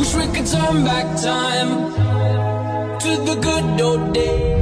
wish we could turn back time to the good old days.